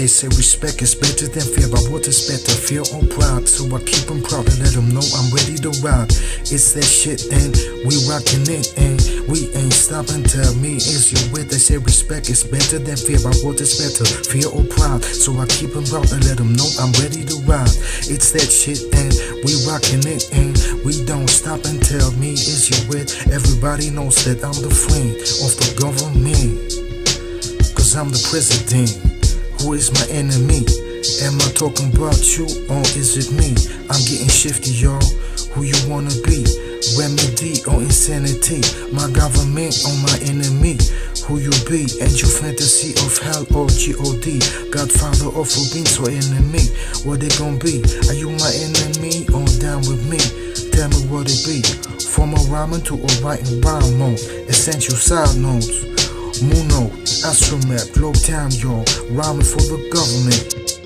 say respect is better than fear, but what is better, fear or pride? So I keep them proud and let them know I'm ready to ride. It's that shit and we rockin' it and we ain't stopping. Tell me, is you with? They say respect is better than fear, but what is better, fear or pride? So I keep them proud and let them know I'm ready to ride. It's that shit and we rockin' it and we don't stop. And tell me, is you with? Everybody knows that I'm the friend of the government, cause I'm the president. Who is my enemy? Am I talking about you or is it me? I'm getting shifty, y'all. Who you wanna be? Remedy or insanity? My government or my enemy? Who you be? And your fantasy of hell or God? Godfather or for beings or enemy? What they gon' be? Are you my enemy or down with me? Tell me what it be. From a rhyming to a writing rhyme mode. Essential side notes. Muno, Astromet, Globe Town, y'all. Rhyming for the government,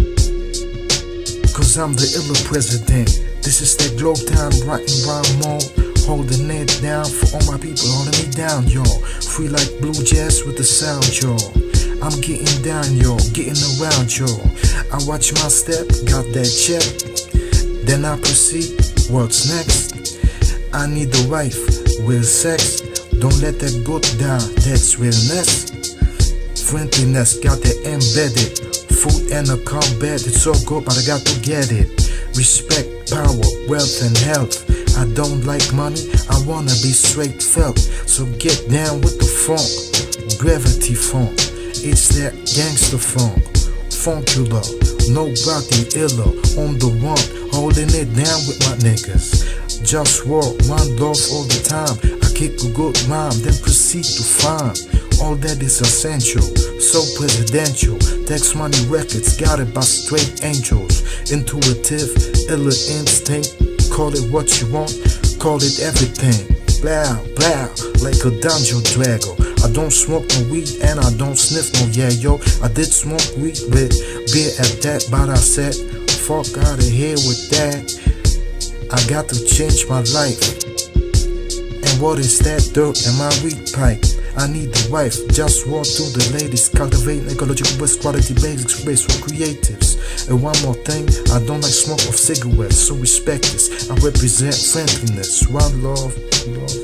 cause I'm the iller president. This is that Globe Town writing rhyme mode. Holding it down for all my people, holding me down, y'all. Free like blue jazz with the sound, y'all. I'm getting down, y'all, getting around, y'all. I watch my step, got that check. Then I proceed, what's next? I need a wife, real sex. Don't let that book down, that's realness. Friendliness, got that embedded. Food and a combat, it's all good, but I got to get it. Respect, power, wealth and health. I don't like money, I wanna be straight felt. So get down with the funk, gravity funk. It's that gangster funk, Funkula. Nobody iller, on the run, holding it down with my niggas. JustWar, one love all the time. I kick a good rhyme, then proceed to find all that is essential. So presidential, tax money records, got it by straight angels. Intuitive, iller instinct. Call it what you want, call it everything. Blah, blah, like a dungeon dragon. I don't smoke no weed and I don't sniff no yayo. I did smoke weed with beer at that, but I said, fuck out of here with that. I got to change my life. And what is that dirt in my weed pipe? I need a wife, JustWar to the ladies. Cultivating ecological best quality basics based for creatives. And one more thing, I don't like smoke of cigarettes, so respect this. I represent friendliness, one love, love.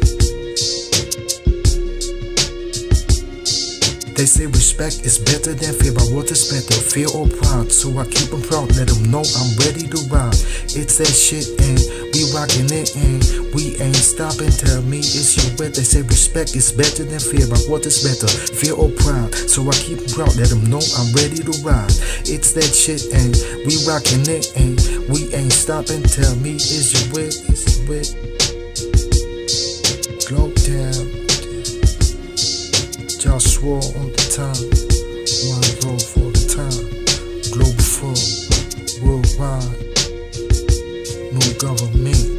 They say respect is better than fear, but what is better, fear or pride? So I keep them proud, let them know I'm ready to ride. It's that shit and we rockin' it and we ain't stopping. Tell me, is your way? They say respect is better than fear, but what is better, fear or pride? So I keep them proud, let them know I'm ready to ride. It's that shit and we rockin' it and we ain't stopping. Tell me, is your way? Is your way? Globe Town, JustWar on the time, one love for the time. Globalfirm, worldwide, no government.